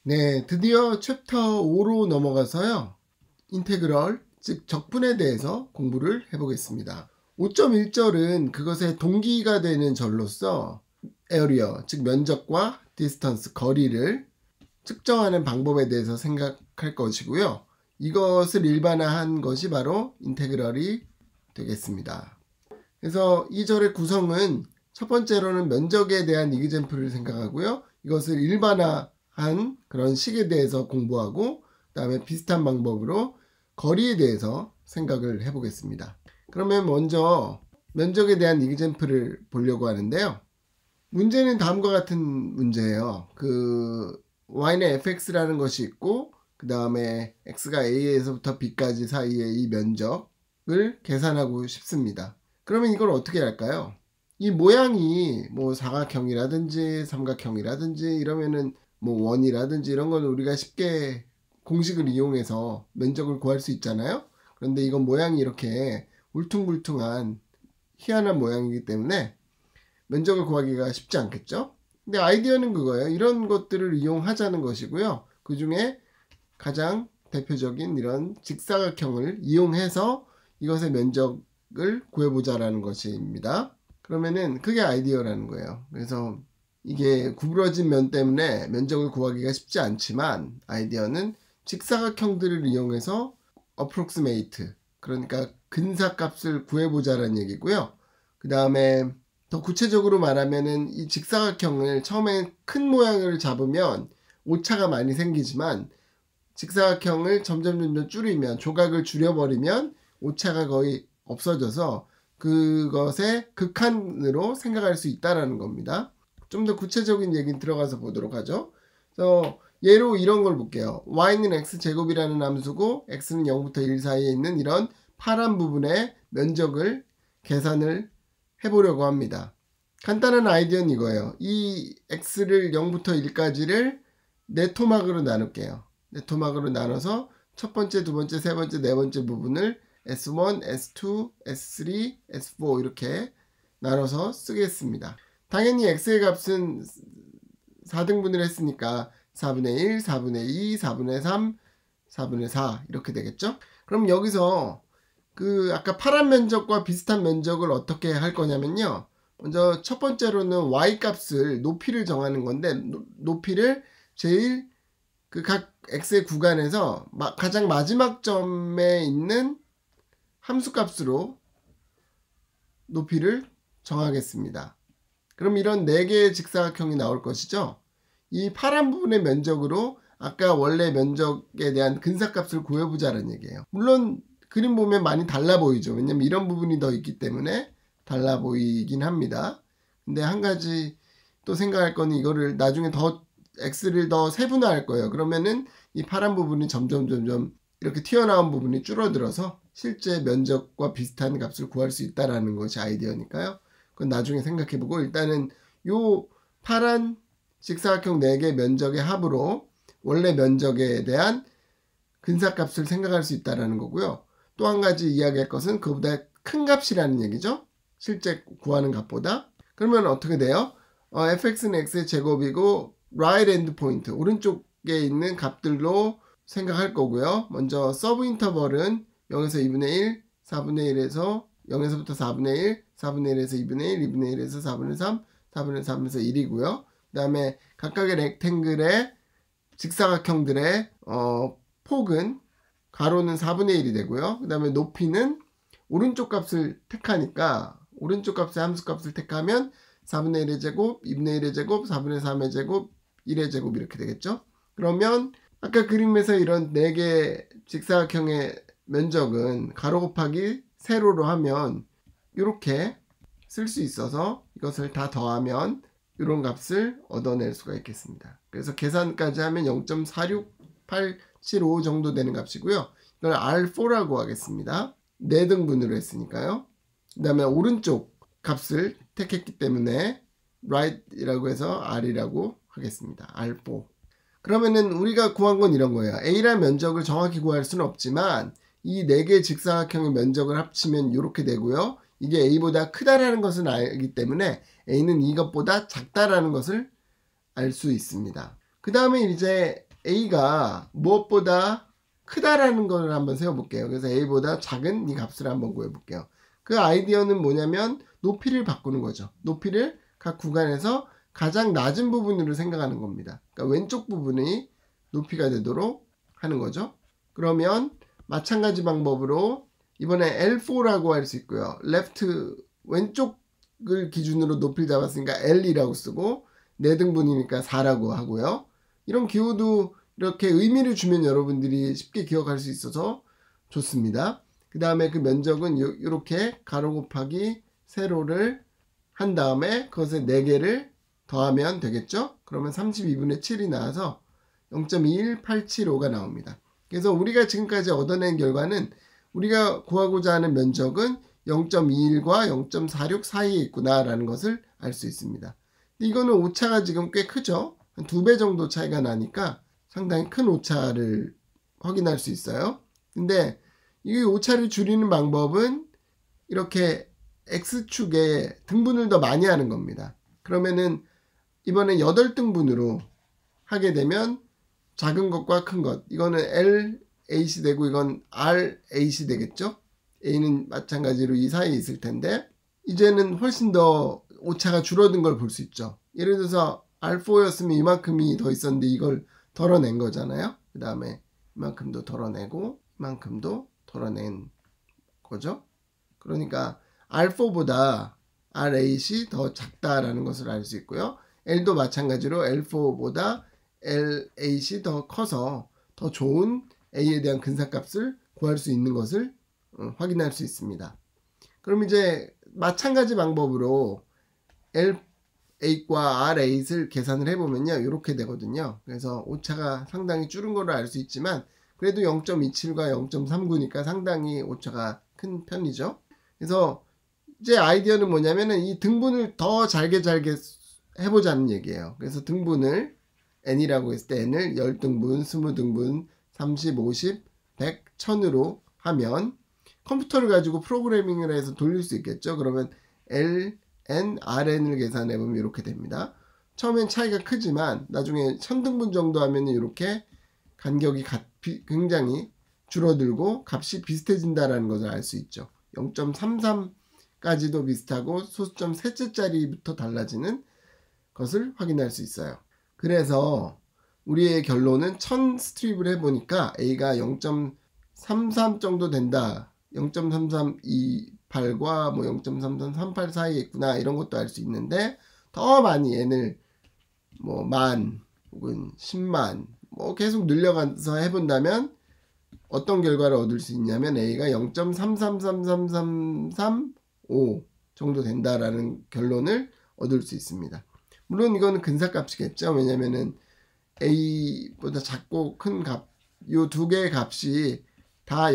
네, 드디어 챕터 5로 넘어가서요. 인테그럴, 즉 적분에 대해서 공부를 해보겠습니다. 5.1절은 그것의 동기가 되는 절로서 에어리어, 즉 면적과 디스턴스, 거리를 측정하는 방법에 대해서 생각할 것이고요. 이것을 일반화한 것이 바로 인테그럴이 되겠습니다. 그래서 이 절의 구성은 첫 번째로는 면적에 대한 이그젠플을 생각하고요. 이것을 일반화한 그런 식에 대해서 공부하고 그 다음에 비슷한 방법으로 거리에 대해서 생각을 해보겠습니다. 그러면 먼저 면적에 대한 이그젠플을 보려고 하는데요. 문제는 다음과 같은 문제예요. y는 fx라는 것이 있고 그 다음에 x가 a에서부터 b까지 사이의 이 면적을 계산하고 싶습니다. 그러면 이걸 어떻게 할까요? 이 모양이 뭐 사각형이라든지 삼각형이라든지 이러면은 뭐 원이라든지 이런 건 우리가 쉽게 공식을 이용해서 면적을 구할 수 있잖아요. 그런데 이건 모양이 이렇게 울퉁불퉁한 희한한 모양이기 때문에 면적을 구하기가 쉽지 않겠죠. 근데 아이디어는 그거예요. 이런 것들을 이용하자는 것이고요. 그 중에 가장 대표적인 이런 직사각형을 이용해서 이것의 면적을 구해보자라는 것입니다. 그러면은 그게 아이디어라는 거예요. 그래서 이게 구부러진 면 때문에 면적을 구하기가 쉽지 않지만 아이디어는 직사각형들을 이용해서 approximate, 그러니까 근사값을 구해보자라는 얘기고요. 그 다음에 더 구체적으로 말하면은 이 직사각형을 처음에 큰 모양을 잡으면 오차가 많이 생기지만 직사각형을 점점 줄이면, 조각을 줄여버리면 오차가 거의 없어져서 그것의 극한으로 생각할 수 있다라는 겁니다. 좀 더 구체적인 얘기 들어가서 보도록 하죠. 그래서 예로 이런 걸 볼게요. y는 x제곱이라는 함수고 x는 0부터 1 사이에 있는 이런 파란 부분의 면적을 계산을 해보려고 합니다. 간단한 아이디어는 이거예요. 이 x를 0부터 1까지를 네 토막으로 나눌게요. 네 토막으로 나눠서 첫 번째, 두 번째, 세 번째, 네 번째 부분을 S1, S2, S3, S4 이렇게 나눠서 쓰겠습니다. 당연히 x의 값은 4등분을 했으니까 4분의 1, 4분의 2, 4분의 3, 4분의 4 이렇게 되겠죠? 그럼 여기서 아까 파란 면적과 비슷한 면적을 어떻게 할 거냐면요. 먼저 첫 번째로는 y 값을 높이를 정하는 건데 높이를 제일 각 x의 구간에서 가장 마지막 점에 있는 함수 값으로 높이를 정하겠습니다. 그럼 이런 4개의 직사각형이 나올 것이죠. 이 파란 부분의 면적으로 아까 원래 면적에 대한 근사값을 구해보자는 얘기예요. 물론 그림 보면 많이 달라 보이죠. 왜냐면 이런 부분이 더 있기 때문에 달라 보이긴 합니다. 근데 한 가지 또 생각할 거는 이거를 나중에 x를 더 세분화할 거예요. 그러면은 이 파란 부분이 점점 이렇게 튀어나온 부분이 줄어들어서 실제 면적과 비슷한 값을 구할 수 있다라는 것이 아이디어니까요. 그건 나중에 생각해보고 일단은 요 파란 직사각형 4개 면적의 합으로 원래 면적에 대한 근사값을 생각할 수 있다라는 거고요. 또 한 가지 이야기할 것은 그보다 큰 값이라는 얘기죠. 실제 구하는 값보다. 그러면 어떻게 돼요? fx는 x의 제곱이고 right end point, 오른쪽에 있는 값들로 생각할 거고요. 먼저 서브 인터벌은 0에서 2분의 1, 4분의 1에서 0에서부터 4분의 1, 4분의 1에서 2분의 1, 2분의 1에서 4분의 3, 4분의 3에서 1이고요. 그 다음에 각각의 렉탱글의 직사각형들의 폭은 가로는 4분의 1이 되고요. 그 다음에 높이는 오른쪽 값을 택하니까 오른쪽 값의 함수 값을 택하면 4분의 1의 제곱, 2분의 1의 제곱, 4분의 3의 제곱, 1의 제곱 이렇게 되겠죠. 그러면 아까 그림에서 이런 4개 직사각형의 면적은 가로 곱하기 세로로 하면 이렇게 쓸 수 있어서 이것을 다 더하면 이런 값을 얻어낼 수가 있겠습니다. 그래서 계산까지 하면 0.46875 정도 되는 값이고요. 이걸 R4라고 하겠습니다. 4등분으로 했으니까요. 그 다음에 오른쪽 값을 택했기 때문에 right이라고 해서 R이라고 하겠습니다. R4. 그러면은 우리가 구한 건 이런 거예요. A라는 면적을 정확히 구할 수는 없지만 이 4개의 직사각형의 면적을 합치면 이렇게 되고요. 이게 A보다 크다라는 것을 알기 때문에 A는 이것보다 작다라는 것을 알 수 있습니다. 그 다음에 이제 a가 무엇보다 크다라는 걸 한번 세워볼게요. 그래서 a보다 작은 이 값을 한번 구해볼게요. 그 아이디어는 뭐냐면 높이를 바꾸는 거죠. 높이를 각 구간에서 가장 낮은 부분으로 생각하는 겁니다. 그러니까 왼쪽 부분이 높이가 되도록 하는 거죠. 그러면 마찬가지 방법으로 이번에 L4라고 할 수 있고요. left 왼쪽을 기준으로 높이를 잡았으니까 L이라고 쓰고 4등분이니까 4라고 하고요. 이런 기호도 이렇게 의미를 주면 여러분들이 쉽게 기억할 수 있어서 좋습니다. 그 다음에 그 면적은 이렇게 가로 곱하기 세로를 한 다음에 그것에 4개를 더하면 되겠죠? 그러면 32분의 7이 나와서 0.21875가 나옵니다. 그래서 우리가 지금까지 얻어낸 결과는 우리가 구하고자 하는 면적은 0.21과 0.46 사이에 있구나 라는 것을 알 수 있습니다. 이거는 오차가 지금 꽤 크죠? 한 2배 정도 차이가 나니까 상당히 큰 오차를 확인할 수 있어요. 근데 이 오차를 줄이는 방법은 이렇게 X축에 등분을 더 많이 하는 겁니다. 그러면은 이번에 8등분으로 하게 되면 작은 것과 큰 것, 이거는 LAC 되고 이건 RAC 되겠죠? A는 마찬가지로 이 사이에 있을 텐데 이제는 훨씬 더 오차가 줄어든 걸 볼 수 있죠. 예를 들어서 R4였으면 이만큼이 더 있었는데 이걸 덜어낸 거잖아요. 그 다음에 이만큼도 덜어내고 이만큼도 덜어낸 거죠. 그러니까 R4보다 R8이 더 작다라는 것을 알 수 있고요. L도 마찬가지로 L4보다 L8이 더 커서 더 좋은 A에 대한 근사값을 구할 수 있는 것을 확인할 수 있습니다. 그럼 이제 마찬가지 방법으로 L8과 R8을 계산을 해보면요. 이렇게 되거든요. 그래서 오차가 상당히 줄은 걸로 알 수 있지만 그래도 0.27과 0.39니까 상당히 오차가 큰 편이죠. 그래서 이제 아이디어는 뭐냐면은 이 등분을 더 잘게 해보자는 얘기예요. 그래서 등분을 n이라고 했을 때 n을 10등분, 20등분, 30, 50, 100, 1000으로 하면 컴퓨터를 가지고 프로그래밍을 해서 돌릴 수 있겠죠. 그러면 ln, rn을 계산해보면 이렇게 됩니다. 처음엔 차이가 크지만 나중에 1000등분 정도 하면 이렇게 간격이 굉장히 줄어들고 값이 비슷해진다는 것을 알 수 있죠. 0.33까지도 비슷하고 소수점 셋째짜리부터 달라지는 것을 확인할 수 있어요. 그래서 우리의 결론은 1000 스트립을 해보니까 A가 0.33 정도 된다. 0.3328과 뭐 0.3338 사이에 있구나. 이런 것도 알 수 있는데 더 많이 n을 뭐 만 혹은 10만 뭐 계속 늘려가서 해본다면 어떤 결과를 얻을 수 있냐면 A가 0.333335 정도 된다라는 결론을 얻을 수 있습니다. 물론 이거는 근사값이겠죠. 왜냐면은 A보다 작고 큰 값, 요 두 개의 값이 다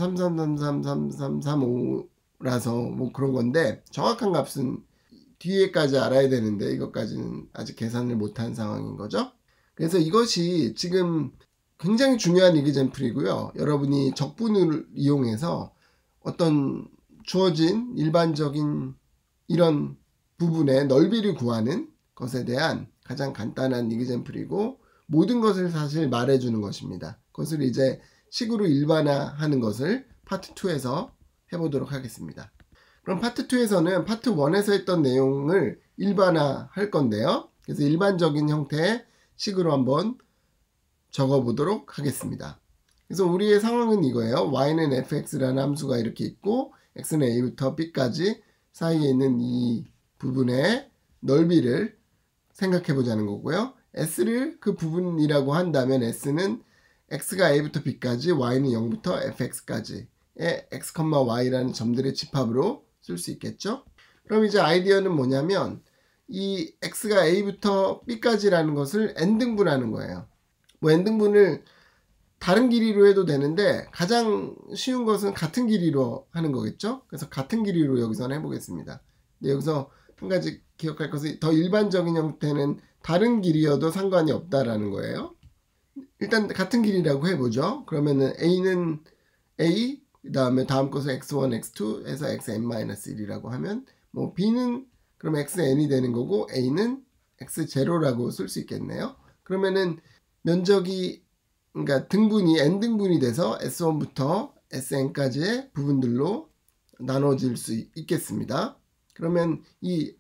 0.33333335라서 뭐 그런 건데 정확한 값은 뒤에까지 알아야 되는데 이것까지는 아직 계산을 못한 상황인 거죠. 그래서 이것이 지금 굉장히 중요한 이그젬플이고요. 여러분이 적분을 이용해서 어떤 주어진 일반적인 이런 부분의 넓이를 구하는 것에 대한 가장 간단한 이그젬플이고 모든 것을 사실 말해주는 것입니다. 그것을 이제 식으로 일반화하는 것을 파트 2에서 해보도록 하겠습니다. 그럼 파트 2에서는 파트 1에서 했던 내용을 일반화할 건데요. 그래서 일반적인 형태의 식으로 한번 적어보도록 하겠습니다. 그래서 우리의 상황은 이거예요. y는 fx라는 함수가 이렇게 있고 x는 a부터 b까지 사이에 있는 이 부분의 넓이를 생각해 보자는 거고요. s를 그 부분이라고 한다면 s는 x가 a부터 b까지 y는 0부터 fx까지의 x, y라는 점들의 집합으로 쓸 수 있겠죠. 그럼 이제 아이디어는 뭐냐면 이 x가 a부터 b까지라는 것을 n등분하는 거예요. 뭐 n등분을 다른 길이로 해도 되는데 가장 쉬운 것은 같은 길이로 하는 거겠죠. 그래서 같은 길이로 여기서는 해보겠습니다. 근데 여기서 한 가지 기억할 것은 더 일반적인 형태는 다른 길이여도 상관이 없다라는 거예요. 일단 같은 길이라고 해보죠. 그러면은 a는 a, 그 다음에 다음 것을 x1, x2 해서 xn-1이라고 하면 뭐 b는 그럼 xn이 되는 거고 a는 x0라고 쓸 수 있겠네요. 그러면은 면적이 그러니까 등분이 n등분이 돼서 S1부터 Sn까지의 부분들로 나눠질 수 있겠습니다. 그러면 이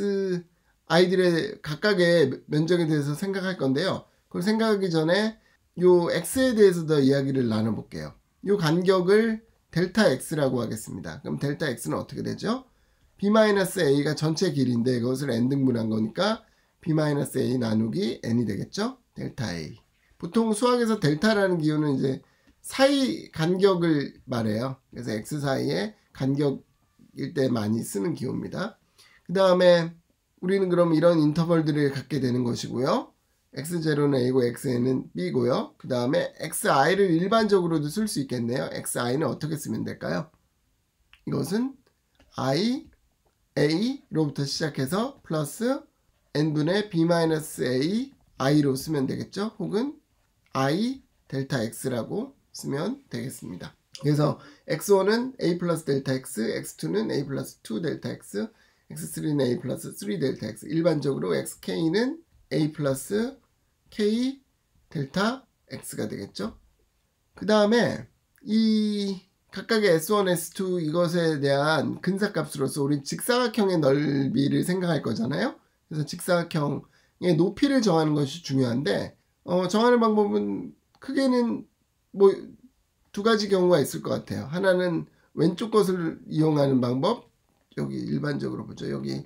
Si들의 각각의 면적에 대해서 생각할 건데요. 그걸 생각하기 전에 요 X에 대해서 더 이야기를 나눠볼게요. 요 간격을 델타 X라고 하겠습니다. 그럼 델타 X는 어떻게 되죠? B-A가 전체 길이인데 그것을 n등분한 거니까 B-A 나누기 n이 되겠죠? 델타 A. 보통 수학에서 델타라는 기호는 이제 사이 간격을 말해요. 그래서 X 사이의 간격일 때 많이 쓰는 기호입니다. 그 다음에 우리는 그럼 이런 인터벌들을 갖게 되는 것이고요. x0는 a고 xn은 b고요. 그 다음에 xi를 일반적으로도 쓸 수 있겠네요. xi는 어떻게 쓰면 될까요? 이것은 i, a로부터 시작해서 플러스 n분의 b-a, i로 쓰면 되겠죠. 혹은 i 델타 x라고 쓰면 되겠습니다. 그래서 x1은 a 플러스 델타 x, x2는 a 플러스 2 델타 x, x3는 a 플러스 3 델타 x. 일반적으로 xk는 a 플러스 k 델타 x가 되겠죠. 그 다음에 이 각각의 S1, S2 이것에 대한 근사값으로서 우리 직사각형의 넓이를 생각할 거잖아요. 그래서 직사각형의 높이를 정하는 것이 중요한데 정하는 방법은 크게는 뭐 두 가지 경우가 있을 것 같아요. 하나는 왼쪽 것을 이용하는 방법. 여기 일반적으로 보죠. 여기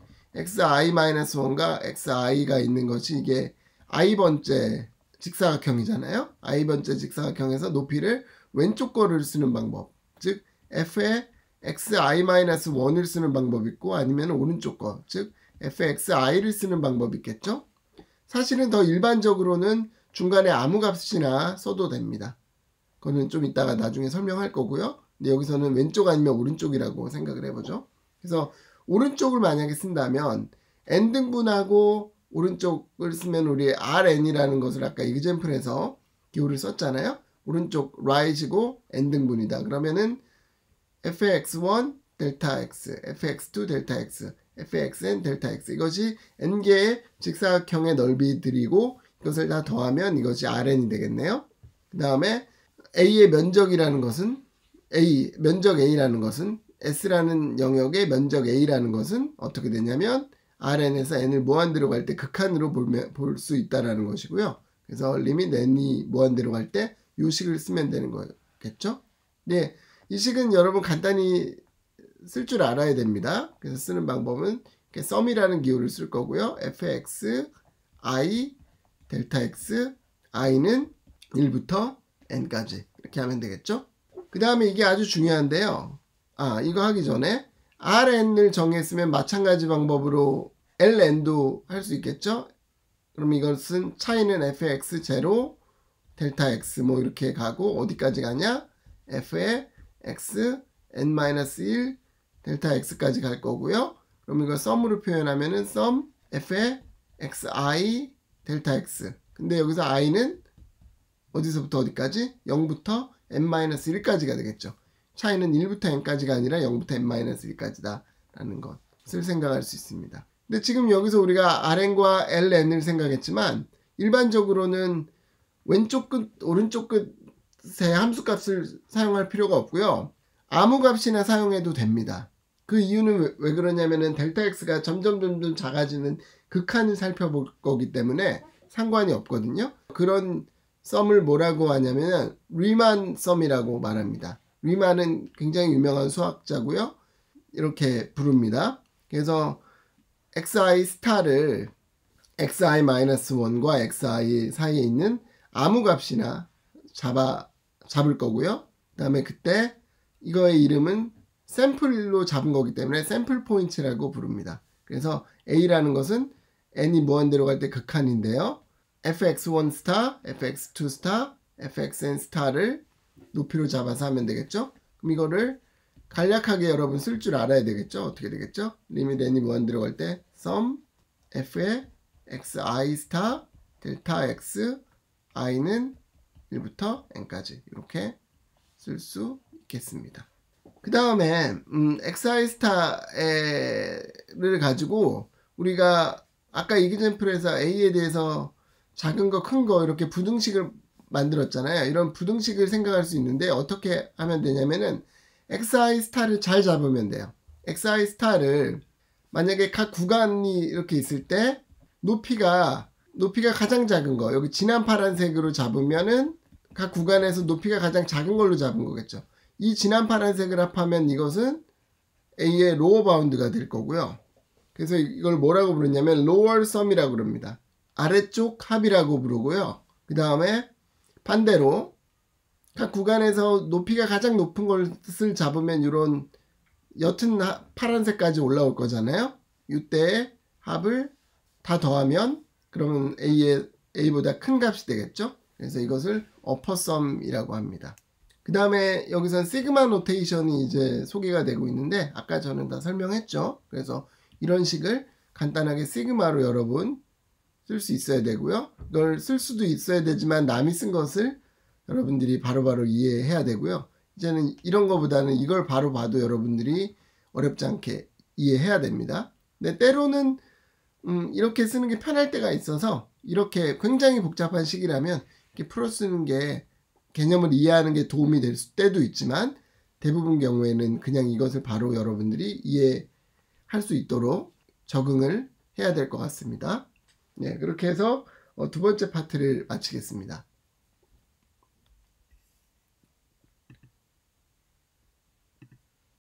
xi-1과 xi가 있는 것이 이게 i번째 직사각형이잖아요. i번째 직사각형에서 높이를 왼쪽 거를 쓰는 방법. 즉 f의 xi-1을 쓰는 방법이 있고 아니면 오른쪽 거. 즉 fxi를 쓰는 방법이 있겠죠. 사실은 더 일반적으로는 중간에 아무 값이나 써도 됩니다. 그거는 좀 이따가 나중에 설명할 거고요. 근데 여기서는 왼쪽 아니면 오른쪽이라고 생각을 해보죠. 그래서 오른쪽을 만약에 쓴다면 n등분하고 오른쪽을 쓰면 우리 rn이라는 것을 아까 example에서 기호를 썼잖아요. 오른쪽 right이고 n등분이다. 그러면은 fx1 델타 x, fx2 델타 x, fxn 델타 x 이것이 n개의 직사각형의 넓이들이고 이것을 다 더하면 이것이 rn이 되겠네요. 그 다음에 a의 면적이라는 것은 면적 a라는 것은 s라는 영역의 면적 a라는 것은 어떻게 되냐면 rn에서 n을 무한대로 갈 때 극한으로 볼 수 있다라는 것이고요. 그래서 리밋 n이 무한대로 갈 때 이 식을 쓰면 되는 거겠죠. 네, 이 식은 여러분 간단히 쓸 줄 알아야 됩니다. 그래서 쓰는 방법은 이렇게 sum이라는 기호를 쓸 거고요. fx i 델타 x i는 1부터 n까지 이렇게 하면 되겠죠. 그 다음에 이게 아주 중요한데요. 이거 하기 전에 rn을 정했으면 마찬가지 방법으로 ln도 할 수 있겠죠. 그럼 이것은 차이는 fx0 델타 x 뭐 이렇게 가고 어디까지 가냐? f의 x n-1 델타 x까지 갈 거고요. 그럼 이거 썸으로 표현하면은 sum f의 xi 델타 x. 근데 여기서 i는 어디서부터 어디까지? 0부터 n-1까지가 되겠죠. 차이는 1부터 n까지가 아니라 0부터 n-1까지다 라는 것을 생각할 수 있습니다. 근데 지금 여기서 우리가 rn과 ln을 생각했지만 일반적으로는 왼쪽 끝, 오른쪽 끝의 함수값을 사용할 필요가 없고요. 아무 값이나 사용해도 됩니다. 그 이유는 왜 그러냐면은 델타 x가 점점 작아지는 극한을 살펴볼 거기 때문에 상관이 없거든요. 그런 썸을 뭐라고 하냐면 리만 썸이라고 말합니다. 리만은 굉장히 유명한 수학자고요. 이렇게 부릅니다. 그래서 xi 스타를 xi-1과 xi 사이에 있는 아무 값이나 잡을 거고요. 그 다음에 그때 이거의 이름은 샘플로 잡은 거기 때문에 샘플 포인트라고 부릅니다. 그래서 a라는 것은 n이 무한대로 갈 때 극한인데요. fx1 스타, fx2 스타, fxn 스타를 높이로 잡아서 하면 되겠죠. 그럼 이거를 간략하게 여러분 쓸 줄 알아야 되겠죠. 어떻게 되겠죠? 리밋 n이 무한대로 갈 때 sum f의 xi 스타 델타 x i는 1부터 n까지 이렇게 쓸 수 있겠습니다. 그 다음에 xi 스타를 가지고 우리가 아까 example에서 a에 대해서 작은 거, 큰 거 이렇게 부등식을 만들었잖아요. 이런 부등식을 생각할 수 있는데 어떻게 하면 되냐면은 xi 스타를 잘 잡으면 돼요. xi 스타를 만약에 각 구간이 이렇게 있을 때 높이가 가장 작은 거, 여기 진한 파란색으로 잡으면은 각 구간에서 높이가 가장 작은 걸로 잡은 거겠죠. 이 진한 파란색을 합하면 이것은 A의 로어 바운드가 될 거고요. 그래서 이걸 뭐라고 부르냐면 lower sum이라고 부릅니다. 아래쪽 합이라고 부르고요. 그 다음에 반대로 각 구간에서 높이가 가장 높은 것을 잡으면 이런 옅은 파란색까지 올라올 거잖아요. 이때 합을 다 더하면 그러면 A보다 큰 값이 되겠죠. 그래서 이것을 upper sum이라고 합니다. 그 다음에 여기선 시그마 노테이션이 이제 소개가 되고 있는데 아까 저는 다 설명했죠. 그래서 이런 식을 간단하게 시그마로 여러분 쓸 수 있어야 되고요. 이걸 쓸 수도 있어야 되지만 남이 쓴 것을 여러분들이 바로바로 이해해야 되고요. 이제는 이런 거보다는 이걸 바로 봐도 여러분들이 어렵지 않게 이해해야 됩니다. 근데 때로는 이렇게 쓰는 게 편할 때가 있어서 이렇게 굉장히 복잡한 식이라면 이렇게 풀어 쓰는 게 개념을 이해하는 게 도움이 될 때도 있지만 대부분 경우에는 그냥 이것을 바로 여러분들이 이해할 수 있도록 적응을 해야 될 것 같습니다. 네, 그렇게 해서 두 번째 파트를 마치겠습니다.